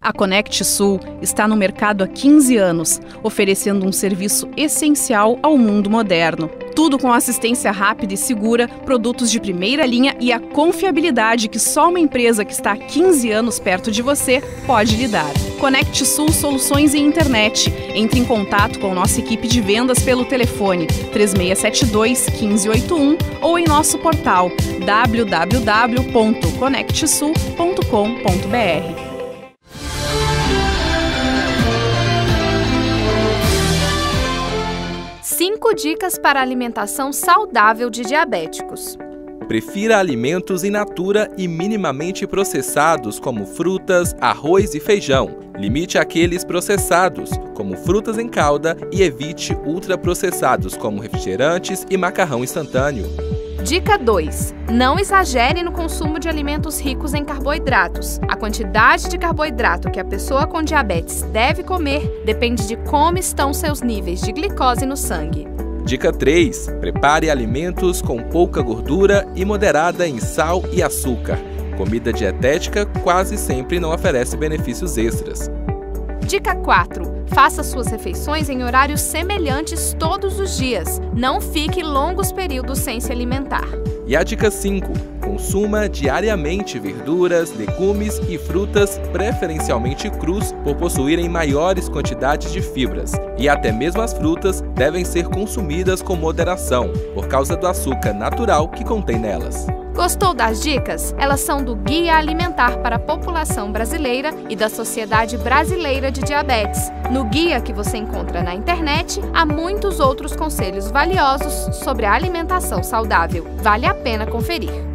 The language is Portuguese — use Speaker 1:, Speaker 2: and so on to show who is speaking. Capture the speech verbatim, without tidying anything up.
Speaker 1: A Conect Sul está no mercado há quinze anos, oferecendo um serviço essencial ao mundo moderno. Tudo com assistência rápida e segura, produtos de primeira linha e a confiabilidade que só uma empresa que está há quinze anos perto de você pode lhe dar. Conect Sul Soluções em Internet. Entre em contato com nossa equipe de vendas pelo telefone três seis sete dois, um cinco oito um ou em nosso portal w w w ponto conect sul ponto com ponto b r.
Speaker 2: Cinco dicas para alimentação saudável de diabéticos.
Speaker 3: Prefira alimentos in natura e minimamente processados, como frutas, arroz e feijão. Limite aqueles processados, como frutas em calda, e evite ultraprocessados, como refrigerantes e macarrão instantâneo.
Speaker 2: Dica dois. Não exagere no consumo de alimentos ricos em carboidratos. A quantidade de carboidrato que a pessoa com diabetes deve comer depende de como estão seus níveis de glicose no sangue.
Speaker 3: Dica três. Prepare alimentos com pouca gordura e moderada em sal e açúcar. Comida dietética quase sempre não oferece benefícios extras.
Speaker 2: Dica quatro. Faça suas refeições em horários semelhantes todos os dias. Não fique longos períodos sem se alimentar.
Speaker 3: E a dica cinco. Consuma diariamente verduras, legumes e frutas, preferencialmente crus, por possuírem maiores quantidades de fibras. E até mesmo as frutas devem ser consumidas com moderação, por causa do açúcar natural que contém nelas.
Speaker 2: Gostou das dicas? Elas são do Guia Alimentar para a População Brasileira e da Sociedade Brasileira de Diabetes. No guia que você encontra na internet, há muitos outros conselhos valiosos sobre a alimentação saudável. Vale a pena conferir.